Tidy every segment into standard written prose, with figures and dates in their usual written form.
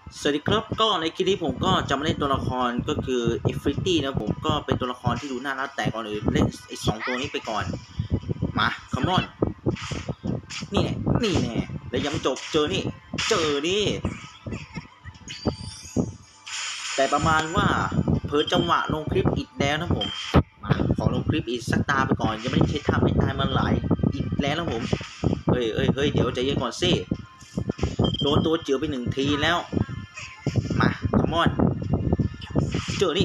สวัสดีครับก็ในคลิปนี้ผมก็จะมาเล่นตัวละครก็คืออิฟริตี้นะผมก็เป็นตัวละครที่ดูน่ารักแต่ก่อนอื่นเล่นไอ้2ตัวนี้ไปก่อนมาคัมอนนี่แน่นี่แน่แล้วยังไม่จบเจอนี่แต่ประมาณว่าเพิ่จังหวะลงคลิปอีกแล้วนะผมมาขอลงคลิปอีกสักตาไปก่อนยังไม่ได้ใช้ท่าไม่ตายมาหลายอีกแล้วนะผมเฮ้ยเดี๋ยวใจเย็นก่อนสิโดนตัวเจือไป1 ทีแล้วมาคัมอนเจอนี่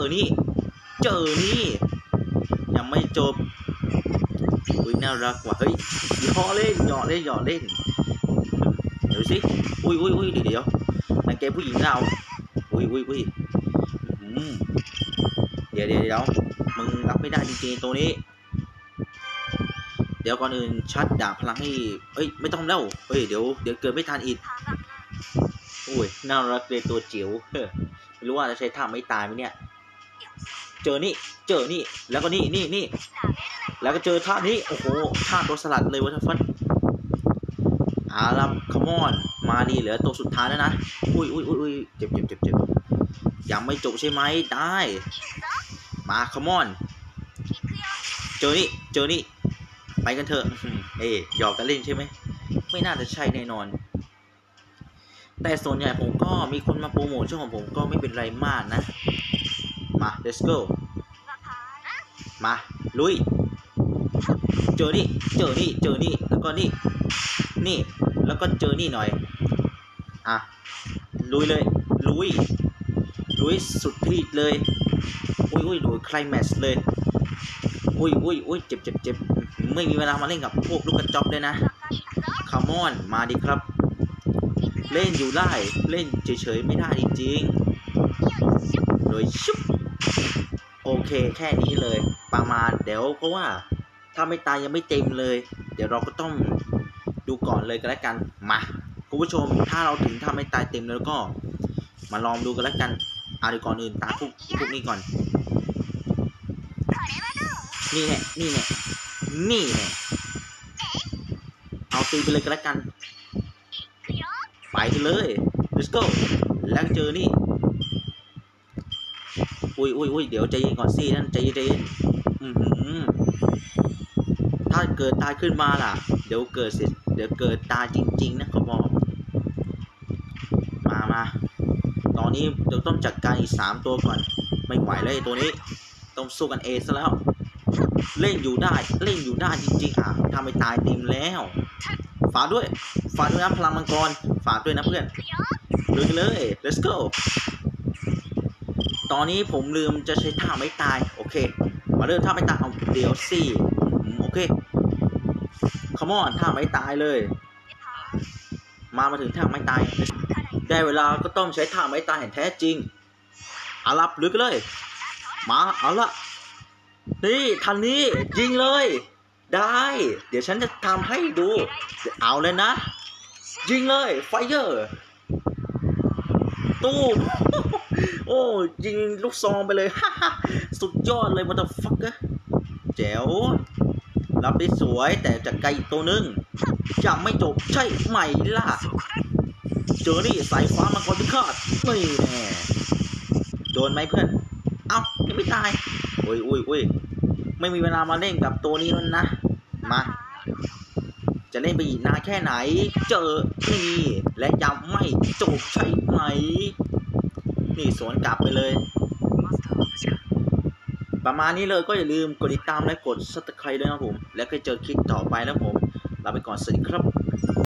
ยังไม่จบอุ้ยน่ารักว่ะเฮ้ยหยอกเล่นเดี๋ยวสิอุ้ยเดี๋ยวนั่นแกผู้หญิงเราอุ้ยเดี๋ยวมึงรับไม่ได้จริงๆตัวนี้เดี๋ยวก่อนอื่นชัดดาบพลังให้เอ้ยไม่ต้องแล้วเฮ้ยเดี๋ยวเกิดไม่ทันอีกอุ้ยน่ารักเลยตัวจิ๋วไม่รู้ว่าจะใช้ท่าไม่ตายไหมเนี่ยเจอนี่แล้วก็นี่แล้วก็เจอท่านี้โอ้โหท่าตัวสลัดเลยวะท่านฟันรับคอมอนมาดีเหลือตัวสุดท้ายแล้วนะอุ้ยเจ็บยังไม่จบใช่ไหมได้มาคอมอนเจอนี่ไปกันเถอะหยอกกันเล่นใช่ไหมไม่น่าจะใช่แน่นอนแต่ส่วนใหญ่ผมก็มีคนมาโปรโมทช่องของผมก็ไม่เป็นไรมากนะมา let's go มาลุยเจอนี่แล้วก็นี่แล้วก็เจอนี่หน่อยลุยเลยลุยสุดที่เลยอุ้ยดูไคลแม็กซ์เลยอุ้ยเจ็บไม่มีเวลามาเล่นกับพวกลูกกระจอกเลยนะคามอนมาดิครับเล่นอยู่ได้เล่นเฉยๆไม่ได้จริงๆโดยชุบโอเคแค่นี้เลยประมาณเดี๋ยวเพราะว่าถ้าไม่ตายยังไม่เต็มเลยเดี๋ยวเราก็ต้องดูก่อนเลยกันแล้วกันมาคุณผู้ชมถ้าเราถึงถ้าไม่ตายเต็มแล้วก็มาลองดูกันแล้วกันเดี๋ยวก่อนอื่นตาพวกนี้ก่อนนี่แน่เอาตีไปเลยกันแล้วกันไปกันเลย let's go แล้วเจอนี่อุ้ยเดี๋ยวใจเย็นก่อนสินั่นใจเย็นถ้าเกิดตายขึ้นมาล่ะเดี๋ยวเกิดตายจริงๆนะขอบอกมาตอนนี้เราต้องจัดการอีก3ตัวก่อนไม่ไหวเลยตัวนี้ต้องสู้กันซะแล้วเล่นอยู่ได้จริงๆถ้าไม่ตายเต็มแล้วฝากด้วยนะพลังมังกรฝากด้วยนะเพื่อนเลย let's go ตอนนี้ผมลืมจะใช้ท่าไม่ตายโอเคมาเริ่มท่าไม่ตายเอาเดี๋ยวสิโอเคคัมอนท่าไม่ตายเลยมาถึงท่าไม่ตายได้เวลาก็ต้องใช้ท่าไม่ตายแท้จริงรับลึกเลยมาเอาละนี่ทันนี้ยิงเลยได้เดี๋ยวฉันจะทำให้ดูเอาเลยนะยิงเลยไฟเยอร์ตู้โอ้ยิงลูกซองไปเลยสุดยอดเลยมอเตอร์ฟัคเกอร์แจ๋วรับได้สวยแต่จากไกลตัวนึงจะไม่จบใช่ไหมล่ะเจอนี่สายฟ้ามังกรพิฆาตนี่แน่โดนไหมเพื่อนยังไม่ตายอุ้ยไม่มีเวลามาเล่นกับตัวนี้แล้วนะมาจะเล่นไปอีกนานแค่ไหนเจอนี่และยังไม่จบใช่ไหมนี่สวนกลับไปเลยประมาณนี้เลยก็อย่าลืมกดติดตามและกด Subscribe ด้วยนะผมแล้วก็เจอคลิปต่อไปแล้วผมลาไปก่อนสวัสดีครับ